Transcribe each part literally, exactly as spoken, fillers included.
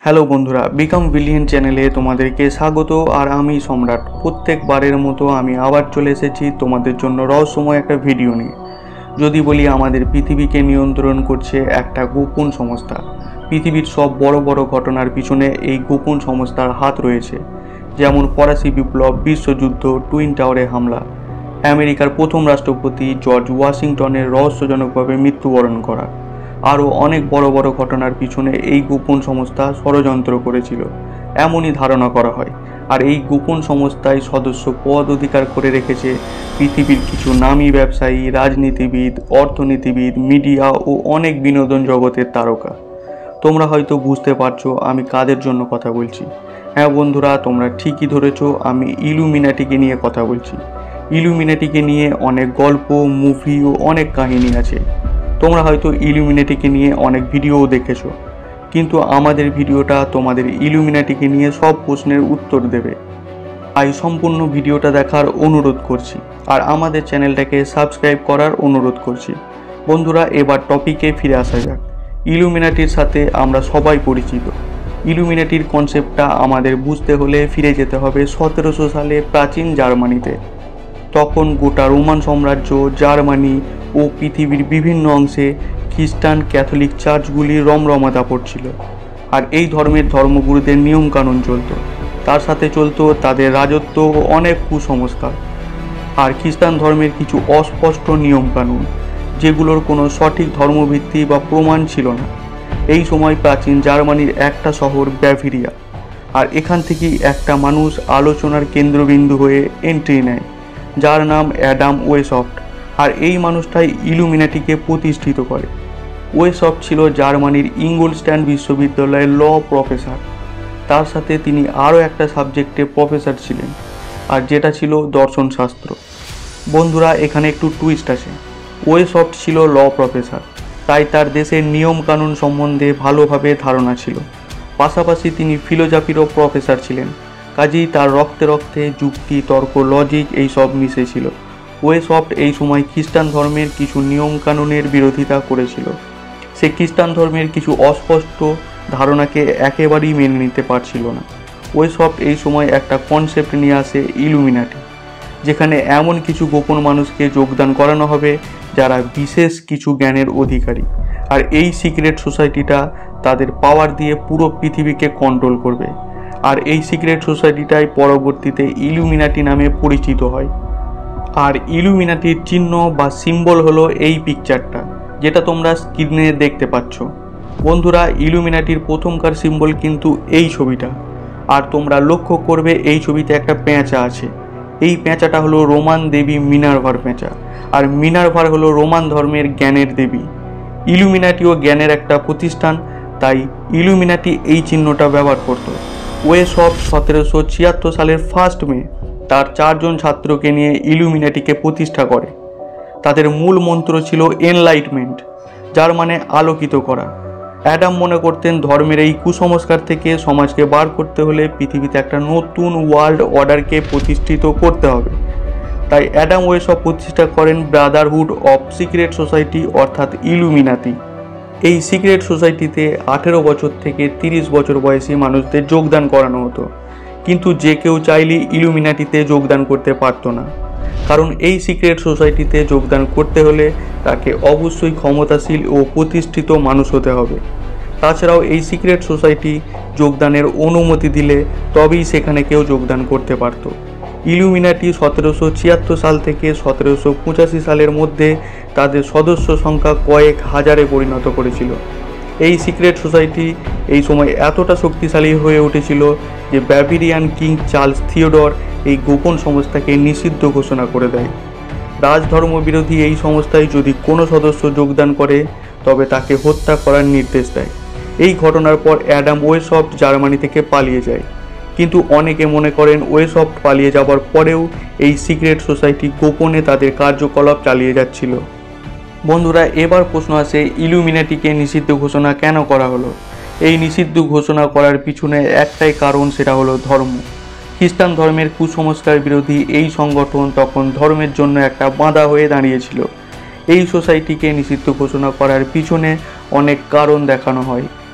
Hello বন্ধুরা, become brilliant চ্যানেলে তোমাদেরকে স্বাগত। আর আমি সম্রাট। প্রত্যেকবারের মতো আমি আবার চলে এসেছি তোমাদের জন্য রহস্যময় একটা ভিডিও নিয়ে। যদি বলি, আমাদের পৃথিবীকে নিয়ন্ত্রণ করছে একটা গোপন সংস্থা। পৃথিবীর সব বড় বড় ঘটনার পিছনে এই গোপন সংস্থার হাত রয়েছে। যেমন ফরাসি বিপ্লব, বিশ্বযুদ্ধ, টুইন টাওয়ারে হামলা, আমেরিকার প্রথম রাষ্ট্রপতি জর্জ ওয়াশিংটনের রহস্যজনকভাবে মৃত্যুবরণ করা। আরও অনেক বড় বড় ঘটনার পিছনে এই গোপন সংস্থা ষড়যন্ত্র করেছিল, এমনই ধারণা করা হয়। আর এই গোপন সংস্থায় সদস্য পদ অধিকার করে রেখেছে পৃথিবীর কিছু নামী ব্যবসায়ী, রাজনীতিবিদ, অর্থনীতিবিদ, মিডিয়া ও অনেক বিনোদন জগতের তারকা। তোমরা হয়তো বুঝতে পারছো আমি কাদের জন্য কথা বলছি। হ্যাঁ বন্ধুরা, তোমরা ঠিকই ধরেছো, আমি ইলুমিনাটিকে নিয়ে কথা বলছি। ইলুমিনাটিকে নিয়ে অনেক গল্প, মুভি ও অনেক কাহিনী আছে। তোমরা হয়তো ইলুমিনাটিকে নিয়ে অনেক ভিডিওও দেখেছো, কিন্তু আমাদের ভিডিওটা তোমাদের ইলুমিনাটিকে নিয়ে সব প্রশ্নের উত্তর দেবে। তাই সম্পূর্ণ ভিডিওটা দেখার অনুরোধ করছি, আর আমাদের চ্যানেলটাকে সাবস্ক্রাইব করার অনুরোধ করছি। বন্ধুরা, এবার টপিকে ফিরে আসা যাক। ইলুমিনাটির সাথে আমরা সবাই পরিচিত। ইলুমিনাটির কনসেপ্টটা আমাদের বুঝতে হলে ফিরে যেতে হবে সতেরোশো সালে প্রাচীন জার্মানিতে। তখন গোটা রোমান সাম্রাজ্য, জার্মানি ও পৃথিবীর বিভিন্ন অংশে খ্রিস্টান ক্যাথলিক চার্চগুলি রমরমাতা পড়ছিল। আর এই ধর্মের ধর্মগুরুদের নিয়মকানুন চলত, তার সাথে চলত তাদের রাজত্ব ও অনেক কুসংস্কার। আর খ্রিস্টান ধর্মের কিছু অস্পষ্ট নিয়মকানুন, যেগুলোর কোনো সঠিক ধর্মভিত্তি বা প্রমাণ ছিল না। এই সময় প্রাচীন জার্মানির একটা শহর ব্যাভিরিয়া, আর এখান থেকেই একটা মানুষ আলোচনার কেন্দ্রবিন্দু হয়ে এন্ট্রি নেয়, যার নাম অ্যাডাম ওয়েসফট। আর এই মানুষটাই ইলুমিনাটিকে প্রতিষ্ঠিত করে। ওয়েসফট ছিল জার্মানির ইঙ্গলস্ট্যান্ড বিশ্ববিদ্যালয়ের ল প্রফেসর। তার সাথে তিনি আরও একটা সাবজেক্টে প্রফেসর ছিলেন, আর যেটা ছিল দর্শনশাস্ত্র। বন্ধুরা, এখানে একটু টুইস্ট আছে। ওয়েসফট ছিল ল প্রফেসর, তাই তার দেশের নিয়মকানুন সম্বন্ধে ভালোভাবে ধারণা ছিল। পাশাপাশি তিনি ফিলোজফিরও প্রফেসর ছিলেন, কাজেই তার রক্তে রক্তে যুক্তি, তর্ক, লজিক এইসব মিশেছিল। ওয়েসফট এই সময় খ্রিস্টান ধর্মের কিছু নিয়মকানুনের বিরোধিতা করেছিল। সে খ্রিস্টান ধর্মের কিছু অস্পষ্ট ধারণাকে একেবারেই মেনে নিতে পারছিল না। ওয়েসফট এই সময় একটা কনসেপ্ট নিয়ে আসে, ইলুমিনাটি, যেখানে এমন কিছু গোপন মানুষকে যোগদান করানো হবে যারা বিশেষ কিছু জ্ঞানের অধিকারী। আর এই সিক্রেট সোসাইটিটা তাদের পাওয়ার দিয়ে পুরো পৃথিবীকে কন্ট্রোল করবে। আর এই সিক্রেট সোসাইটিটাই পরবর্তীতে ইলুমিনাটি নামে পরিচিত হয়। আর ইলুমিনাটির চিহ্ন বা সিম্বল হলো এই পিকচারটা, যেটা তোমরা স্ক্রিনে দেখতে পাচ্ছ। বন্ধুরা, ইলুমিনাটির প্রথমকার সিম্বল কিন্তু এই ছবিটা। আর তোমরা লক্ষ্য করবে এই ছবিতে একটা পেঁচা আছে। এই পেঁচাটা হলো রোমান দেবী মিনার্ভার পেঁচা। আর মিনার্ভার হলো রোমান ধর্মের জ্ঞানের দেবী। ইলুমিনাটিও জ্ঞানের একটা প্রতিষ্ঠান, তাই ইলুমিনাটি এই চিহ্নটা ব্যবহার করত। ওয়েসফট সতেরোশো ছিয়াত্তর সালের ফার্স্ট মে তার চারজন ছাত্রকে নিয়ে ইলুমিনাটিকে প্রতিষ্ঠা করে। তাদের মূল মন্ত্র ছিল এনলাইটমেন্ট, যার মানে আলোকিত করা। অ্যাডাম মনে করতেন ধর্মের এই কুসংস্কার থেকে সমাজকে বার করতে হলে পৃথিবীতে একটা নতুন ওয়ার্ল্ড অর্ডারকে প্রতিষ্ঠিত করতে হবে। তাই অ্যাডাম ওয়েসফট প্রতিষ্ঠা করেন ব্রাদারহুড অফ সিক্রেট সোসাইটি, অর্থাৎ ইলুমিনাতি। এই সিক্রেট সোসাইটিতে আঠেরো বছর থেকে তিরিশ বছর বয়সী মানুষদের যোগদান করানো হতো, কিন্তু যে কেউ চাইলে ইলুমিনাটিতে যোগদান করতে পারতো না। কারণ এই সিক্রেট সোসাইটিতে যোগদান করতে হলে তাকে অবশ্যই ক্ষমতাশীল ও প্রতিষ্ঠিত মানুষ হতে হবে। তাছাড়াও এই সিক্রেট সোসাইটি যোগদানের অনুমতি দিলে তবেই সেখানে কেউ যোগদান করতে পারত। ইলুমিনাটি সতেরোশো ছিয়াত্তর সাল থেকে সতেরোশো পঁচাশি সালের মধ্যে তাদের সদস্য সংখ্যা কয়েক হাজারে পরিণত করেছিল। এই সিক্রেট সোসাইটি এই সময় এতটা শক্তিশালী হয়ে উঠেছিল যে ব্যাভিরিয়ান কিং চার্লস থিওডর এই গোপন সংস্থাকে নিষিদ্ধ ঘোষণা করে দেয়। রাজধর্ম বিরোধী এই সংস্থায় যদি কোনো সদস্য যোগদান করে তবে তাকে হত্যা করার নির্দেশ দেয়। এই ঘটনার পর অ্যাডাম ওয়েসফট জার্মানি থেকে পালিয়ে যায়, কিন্তু অনেকে মনে করেন ওয়েসফট পালিয়ে যাওয়ার পরেও এই সিক্রেট সোসাইটি গোপনে তাদের কার্যকলাপ চালিয়ে যাচ্ছিল। বন্ধুরা, এবার প্রশ্ন আসে, ইলুমিনাটিকে নিষিদ্ধ ঘোষণা কেন করা হলো? এই নিষিদ্ধ ঘোষণা করার পিছনে একটাই কারণ, সেটা হলো ধর্ম। খ্রিস্টান ধর্মের কুসংস্কার বিরোধী এই সংগঠন তখন ধর্মের জন্য একটা বাধা হয়ে দাঁড়িয়েছিল। এই সোসাইটিকে নিষিদ্ধ ঘোষণা করার পিছনে অনেক কারণ দেখানো হয়।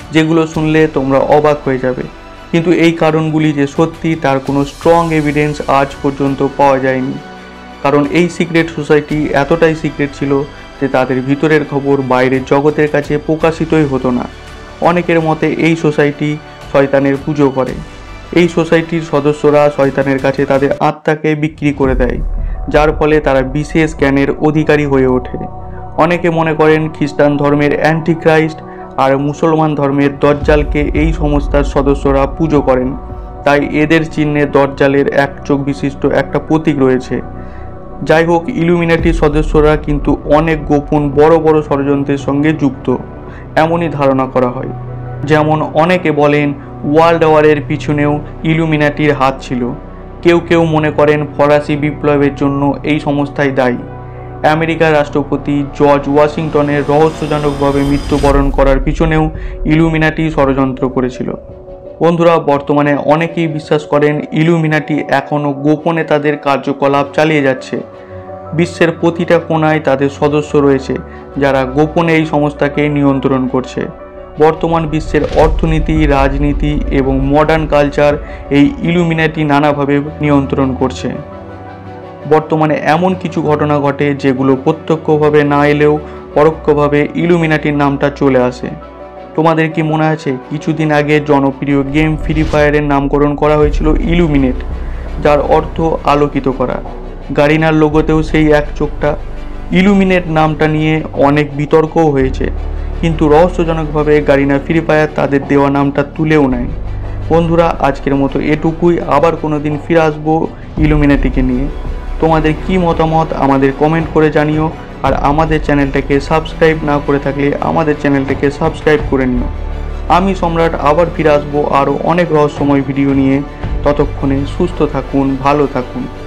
যেগুলো শুনলে তোমরা অবাক হয়ে যাবে, কিন্তু এই কারণগুলি যে সত্যি তার কোনো স্ট্রং এভিডেন্স আজ পর্যন্ত পাওয়া যায়নি। কারণ এই সিক্রেট সোসাইটি এতটাই সিক্রেট ছিল যে তাদের ভিতরের খবর বাইরের জগতের কাছে প্রকাশিতই হতো না। অনেকের মতে এই সোসাইটি শয়তানের পুজো করে। এই সোসাইটির সদস্যরা শয়তানের কাছে তাদের আত্মাকে বিক্রি করে দেয়, যার ফলে তারা বিশেষ জ্ঞানের অধিকারী হয়ে ওঠে। অনেকে মনে করেন খ্রিস্টান ধর্মের অ্যান্টিক্রাইস্ট আর মুসলমান ধর্মের দজ্জালকে এই সংস্থার সদস্যরা পুজো করেন, তাই এদের চিহ্নে দজ্জালের এক চোখ বিশিষ্ট একটা প্রতীক রয়েছে। যাই হোক, ইলুমিনাটির সদস্যরা কিন্তু অনেক গোপন বড় বড় ষড়যন্ত্রের সঙ্গে যুক্ত, এমনই ধারণা করা হয়। যেমন অনেকে বলেন ওয়ার্ল্ড ওয়ারের পিছনেও ইলুমিনাটির হাত ছিল। কেউ কেউ মনে করেন ফরাসি বিপ্লবের জন্য এই সংস্থাই দায়ী। আমেরিকার রাষ্ট্রপতি জর্জ ওয়াশিংটনের রহস্যজনকভাবে মৃত্যুবরণ করার পিছনেও ইলুমিনাটি ষড়যন্ত্র করেছিল। বন্ধুরা, বর্তমানে অনেকেই বিশ্বাস করেন ইলুমিনাটি এখনও গোপনে তাদের কার্যকলাপ চালিয়ে যাচ্ছে। বিশ্বের প্রতিটা কোণায় তাদের সদস্য রয়েছে যারা গোপনে এই সংস্থাকে নিয়ন্ত্রণ করছে। বর্তমান বিশ্বের অর্থনীতি, রাজনীতি এবং মডার্ন কালচার এই ইলুমিনাটি নানাভাবে নিয়ন্ত্রণ করছে। বর্তমানে এমন কিছু ঘটনা ঘটে যেগুলো প্রত্যক্ষভাবে না এলেও পরোক্ষভাবে ইলুমিনাটির নামটা চলে আসে। তোমাদের কি মনে আছে কিছুদিন আগে জনপ্রিয় গেম ফ্রি ফায়ারের নামকরণ করা হয়েছিল ইলুমিনেট, যার অর্থ আলোকিত করা। গারিনার লোগোতেও সেই এক চোখটা। ইলুমিনেট নামটা নিয়ে অনেক বিতর্কও হয়েছে, কিন্তু রহস্যজনকভাবে গারিনা ফ্রি ফায়ার তাদের দেওয়া নামটা তুলেও নেয়। বন্ধুরা, আজকের মতো এটুকুই। আবার কোনো দিন ফিরে আসবো ইলুমিনাটিকে নিয়ে। তোমাদের কি মতামত আমাদের কমেন্ট করে জানিও, আর আমাদের চ্যানেলটাকে সাবস্ক্রাইব না করে থাকলে আমাদের চ্যানেলটাকে সাবস্ক্রাইব করে নিও। আমি সম্রাট আবার ফিরে আসবো আরও অনেক রহস্যময় ভিডিও নিয়ে। ততক্ষণে সুস্থ থাকুন, ভালো থাকুন।